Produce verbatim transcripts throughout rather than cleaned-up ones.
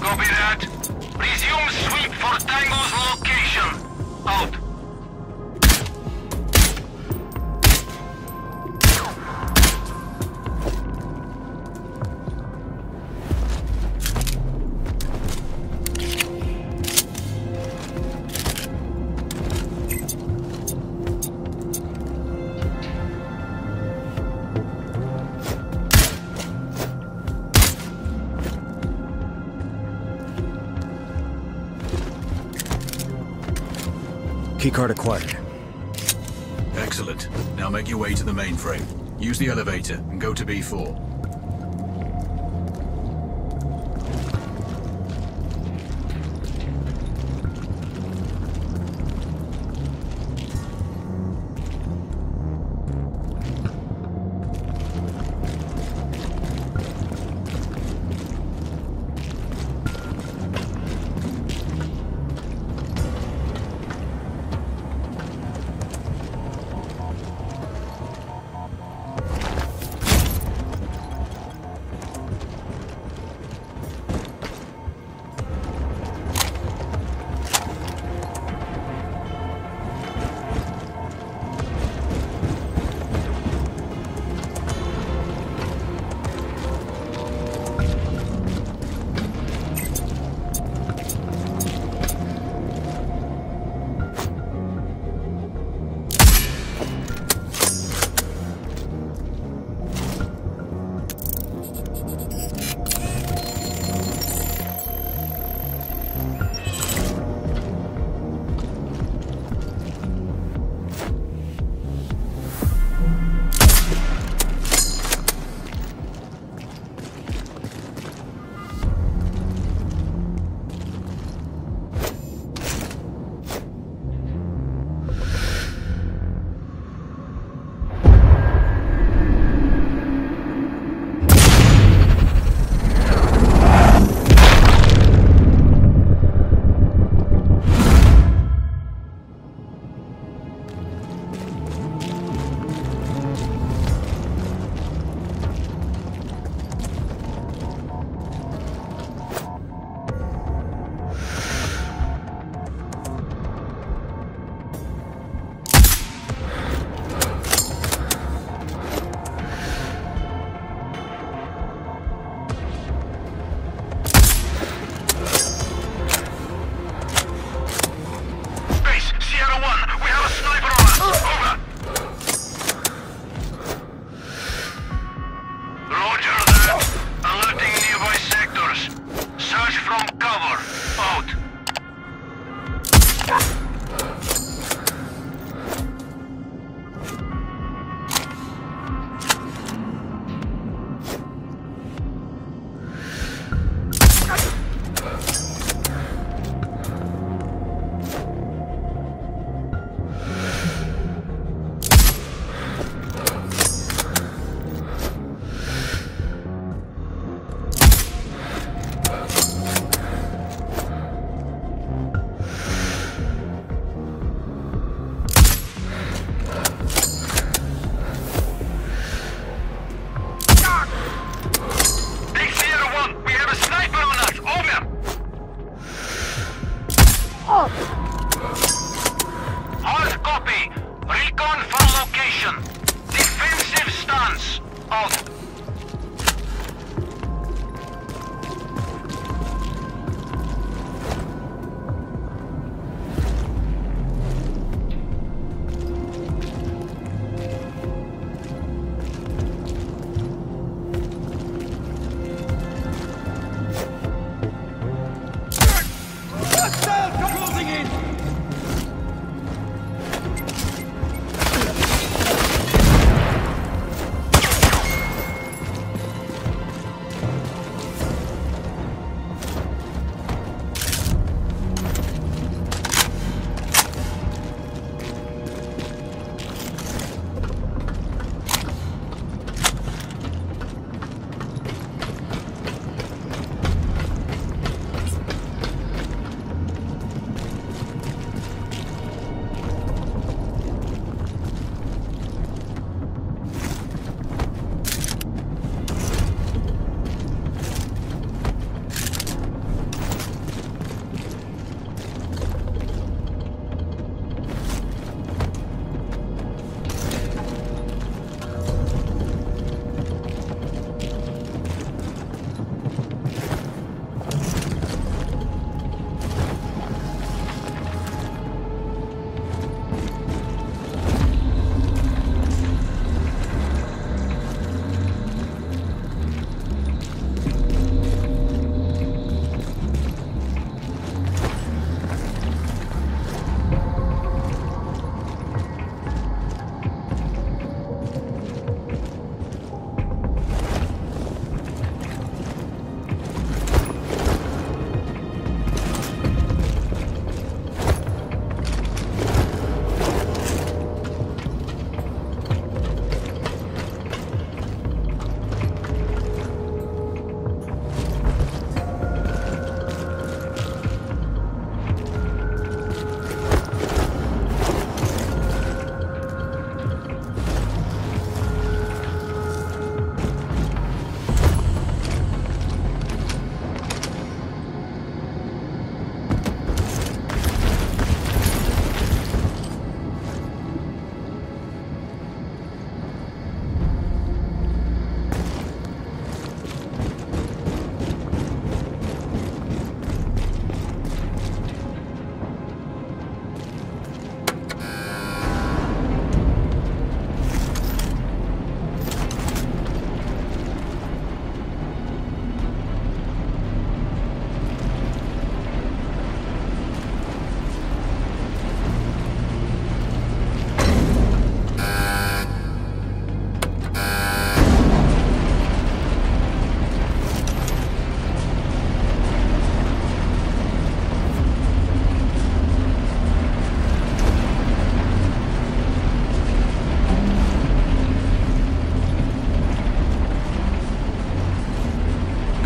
Copy that. Resume sweep for Tango's location. Out. Keycard acquired. Excellent. Now make your way to the mainframe. Use the elevator and go to B four.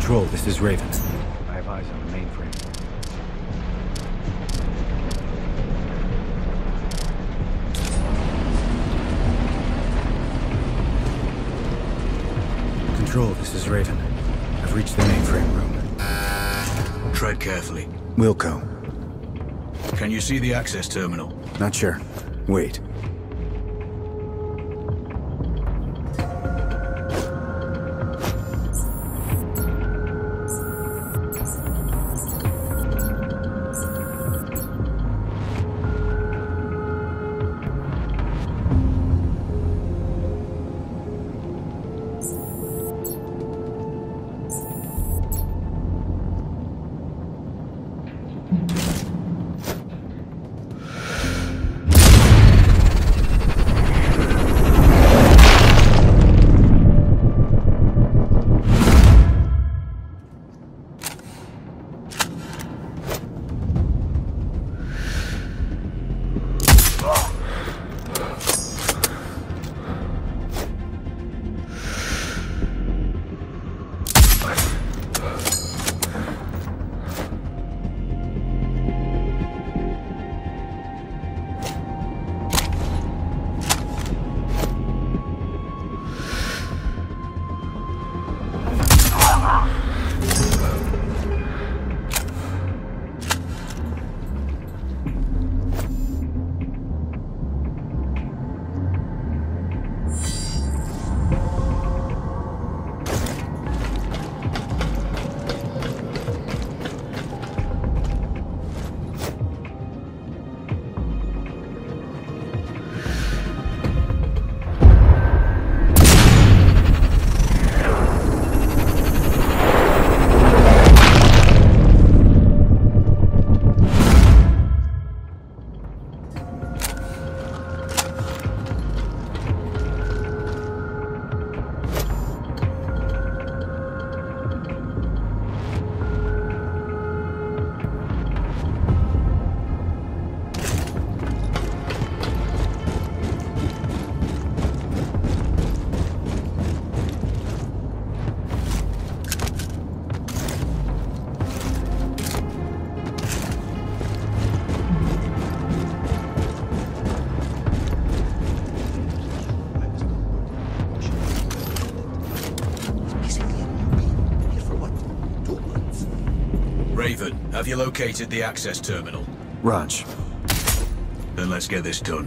Control, this is Raven. I have eyes on the mainframe. Control, this is Raven. I've reached the mainframe room. Tread carefully. Wilco. Can you see the access terminal? Not sure. Wait. Raven, have you located the access terminal? Raj. Then let's get this done.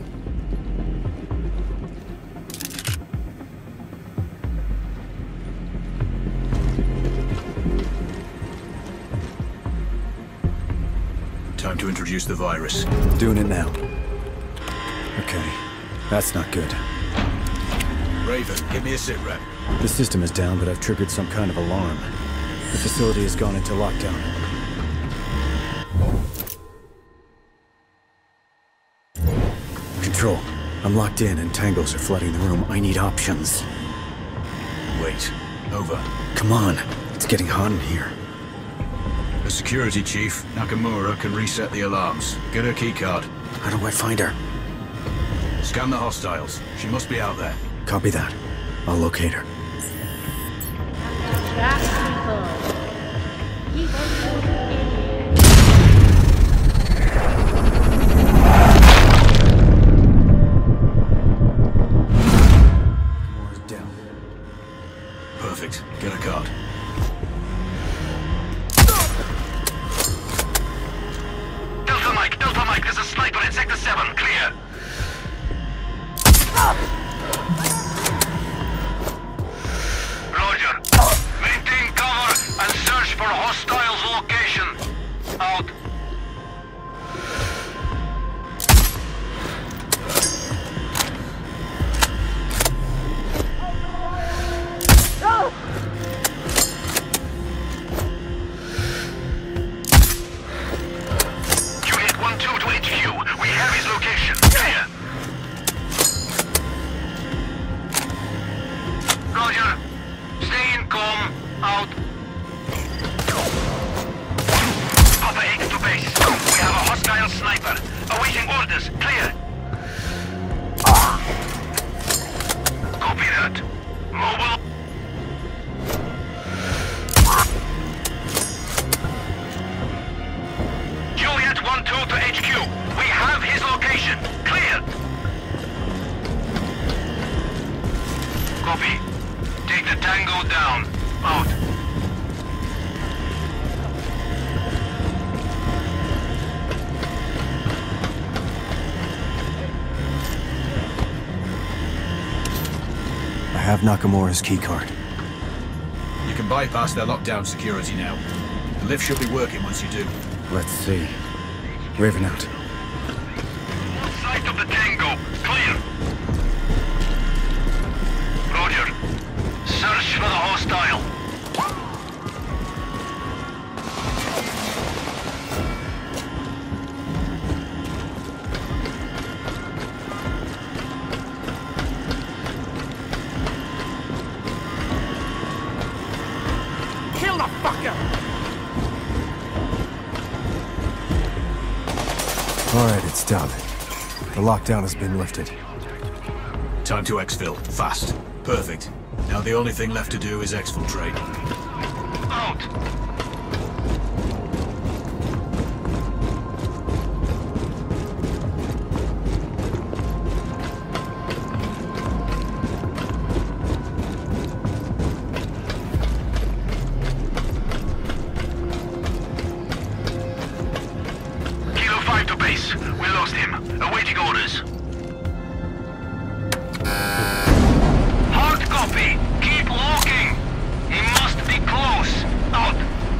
Time to introduce the virus. Doing it now. Okay, that's not good. Raven, give me a sit rep. The system is down, but I've triggered some kind of alarm. The facility has gone into lockdown. Control, I'm locked in and tangos are flooding the room. I need options. Wait. Over. Come on, it's getting hot in here. The security chief, Nakamura, can reset the alarms. Get her keycard. How do I find her? Scan the hostiles. She must be out there. Copy that. I'll locate her. Track people. People Moore's down. Perfect. Get a card. Delta Mike, Delta Mike, there's a sniper in Sector seven. Clear. Roger. Maintain cover and search for hostiles' location. Out. Unit one two to H Q. We have his location. Clear. Roger. Stay in com. Out. Papa eight to base. We have a hostile sniper. Awaiting orders. Clear. Copy that. Mobile. Copy. Take the Tango down. Out. I have Nakamura's keycard. You can bypass their lockdown security now. The lift should be working once you do. Let's see. Raven out. Sight of the Tango. Clear. Roger. Search for the hostile. Kill the fucker! All right, it's done. The lockdown has been lifted. Time to exfil. Fast. Perfect. Now the only thing left to do is exfiltrate. Out. Kilo five to base. We lost him. Awaiting orders. Hard copy. Keep walking. He must be close. Out.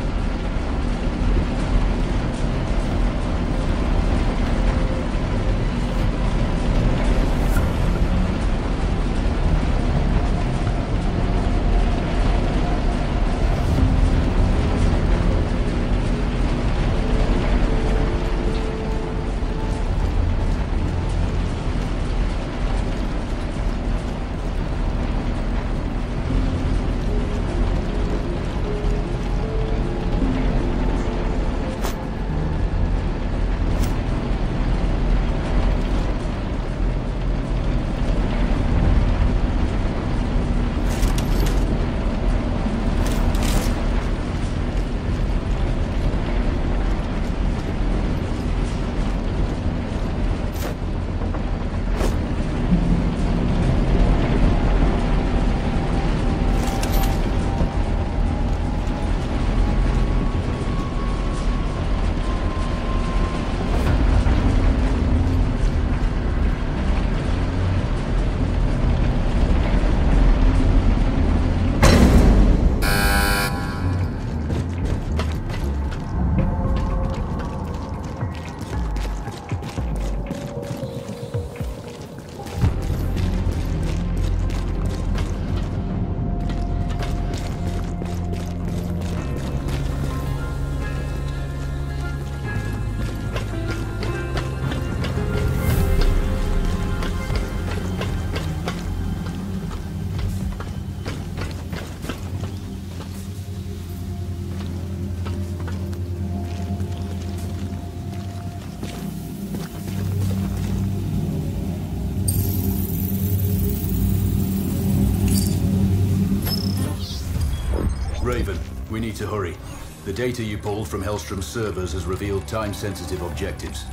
Raven, we need to hurry. The data you pulled from Hellstrom's servers has revealed time-sensitive objectives.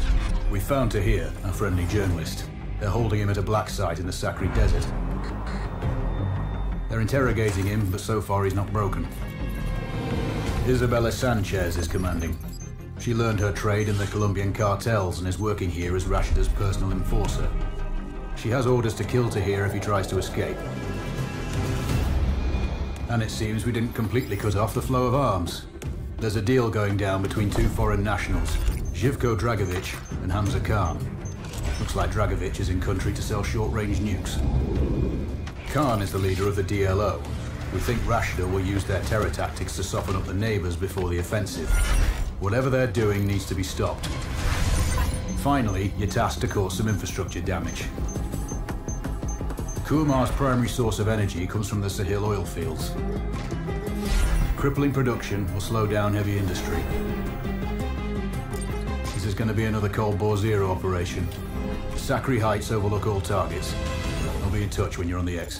We found Tahir, a friendly journalist. They're holding him at a black site in the Sacred Desert. They're interrogating him, but so far he's not broken. Isabella Sanchez is commanding. She learned her trade in the Colombian cartels and is working here as Rashida's personal enforcer. She has orders to kill Tahir if he tries to escape. And it seems we didn't completely cut off the flow of arms. There's a deal going down between two foreign nationals, Živko Dragovic and Hamza Khan. Looks like Dragovic is in country to sell short-range nukes. Khan is the leader of the D L O. We think Rashida will use their terror tactics to soften up the neighbors before the offensive. Whatever they're doing needs to be stopped. Finally, you're tasked to cause some infrastructure damage. Kumar's primary source of energy comes from the Sahil oil fields. Crippling production will slow down heavy industry. This is going to be another Cold War Zero operation. Sakri Heights overlook all targets. I'll be in touch when you're on the X.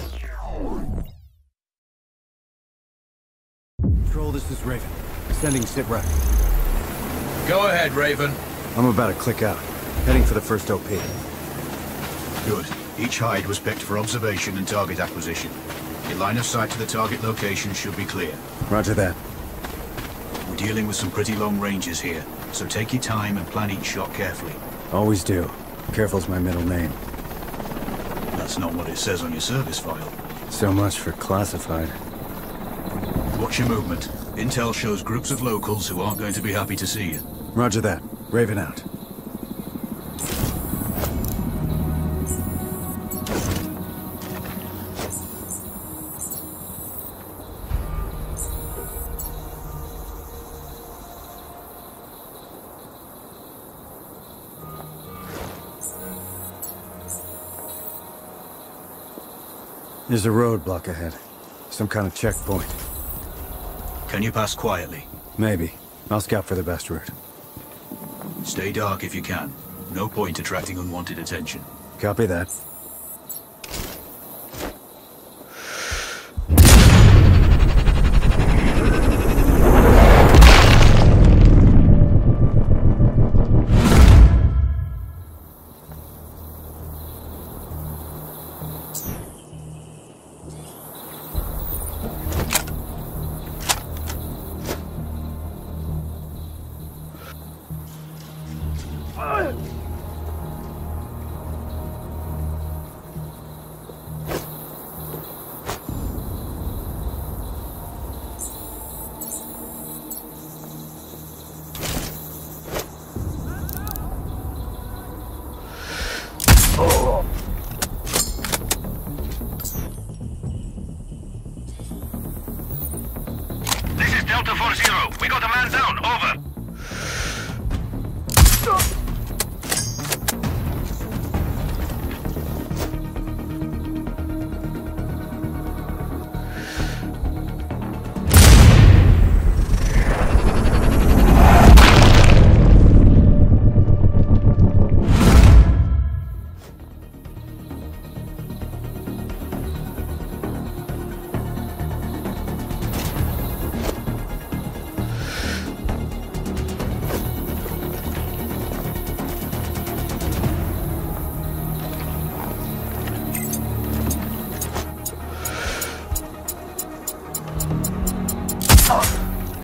Control, this is Raven. Sending sit rep. Go ahead, Raven. I'm about to click out. Heading for the first O P. Good. Each hide was picked for observation and target acquisition. Your line of sight to the target location should be clear. Roger that. We're dealing with some pretty long ranges here, so take your time and plan each shot carefully. Always do. Careful's my middle name. That's not what it says on your service file. So much for classified. Watch your movement. Intel shows groups of locals who aren't going to be happy to see you. Roger that. Raven out. There's a roadblock ahead. Some kind of checkpoint. Can you pass quietly? Maybe. I'll scout for the best route. Stay dark if you can. No point attracting unwanted attention. Copy that. This is Delta four zero. We got a man down. Over.